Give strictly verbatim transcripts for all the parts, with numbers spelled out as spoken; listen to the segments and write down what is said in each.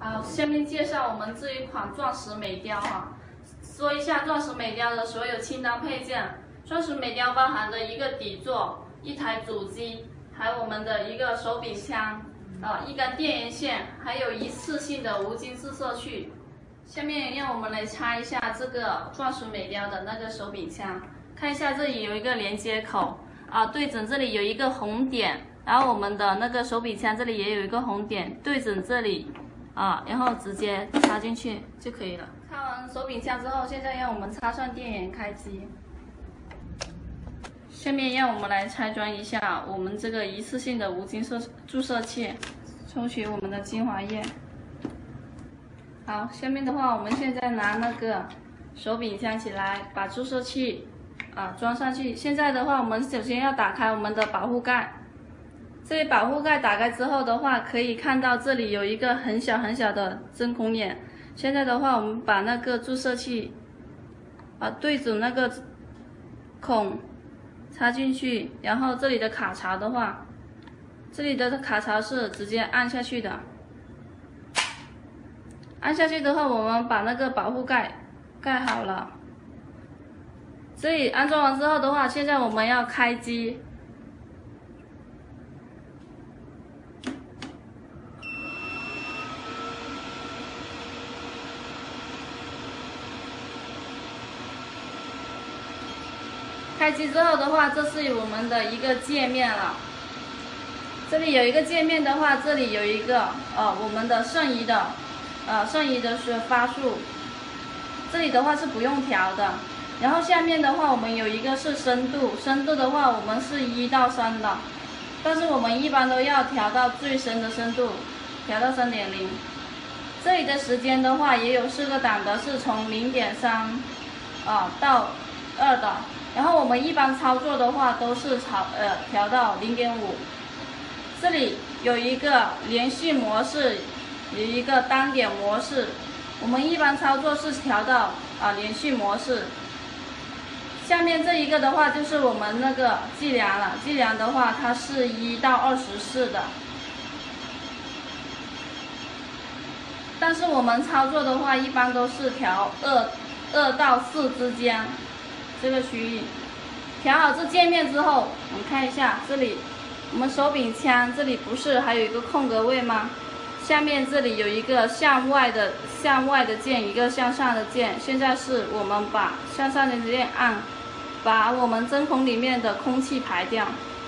好，下面介绍我们这一款钻石美雕哈。说一下钻石美雕的所有清单配件。钻石美雕包含的一个底座、一台主机，还有我们的一个手柄枪，啊，一根电源线，还有一次性的无菌注射器。下面让我们来拆一下这个钻石美雕的那个手柄枪，看一下这里有一个连接口啊，对准这里有一个红点，然后我们的那个手柄枪这里也有一个红点，对准这里啊，然后直接插进去就可以了。插完手柄枪之后，现在让我们插上电源开机。下面让我们来拆装一下我们这个一次性的无菌射注射器，抽取我们的精华液。好，下面的话，我们现在拿那个手柄枪起来，把注射器啊装上去。现在的话，我们首先要打开我们的保护盖。这里保护盖打开之后的话，可以看到这里有一个很小很小的针孔眼。现在的话，我们把那个注射器啊对准那个孔插进去，然后这里的卡槽的话，这里的卡槽是直接按下去的。按下去的话，我们把那个保护盖盖好了。这里安装完之后的话，现在我们要开机。开机之后的话，这是我们的一个界面了。这里有一个界面的话，这里有一个呃我们的瞬移的呃瞬移的是发数，这里的话是不用调的。然后下面的话，我们有一个是深度，深度的话我们是一到三的，但是我们一般都要调到最深的深度，调到 三点零。这里的时间的话也有四个档的，是从 零点三 啊到二的。然后我们一般操作的话都是调呃调到 零点五。这里有一个连续模式，有一个单点模式。我们一般操作是调到啊连续模式。下面这一个的话就是我们那个计量了，计量的话它是一到二十四的。但是我们操作的话一般都是调二二到四之间。这个区域调好这界面之后，我们看一下这里，我们手柄枪这里不是还有一个空格位吗？下面这里有一个向外的向外的键，一个向上的键。现在是我们把向上的键按，把我们针孔里面的空气排掉。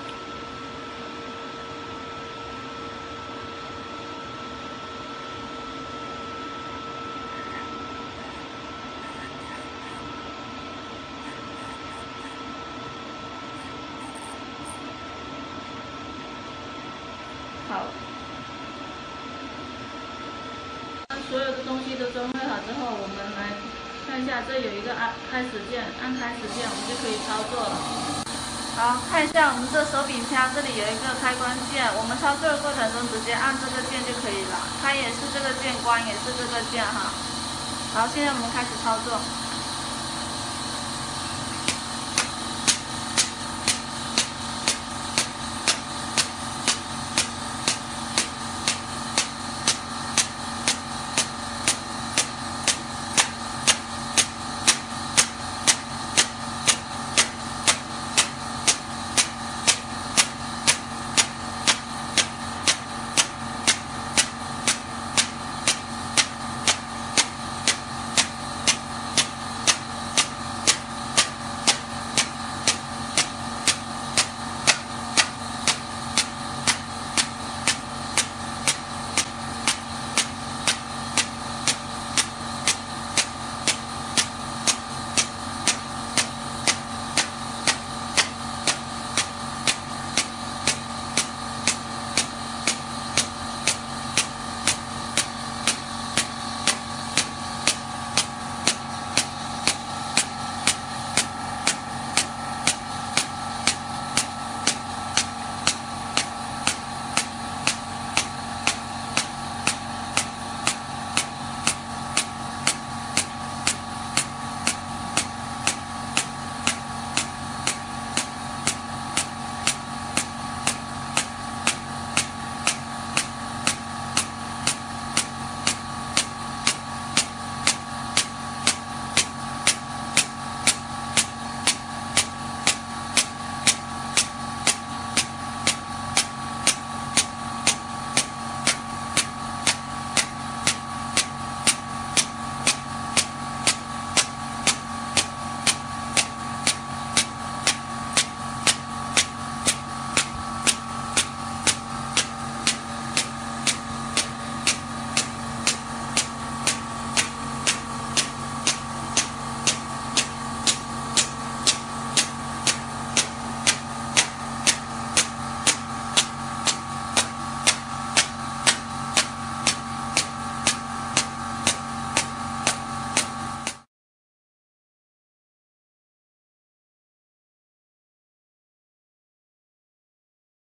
好，所有的东西都装配好之后，我们来看一下，这有一个按开始键，按开始键我们就可以操作了。好，看一下我们这手柄枪，这里有一个开关键，我们操作的过程中直接按这个键就可以了，开也是这个键，关也是这个键哈。好，现在我们开始操作。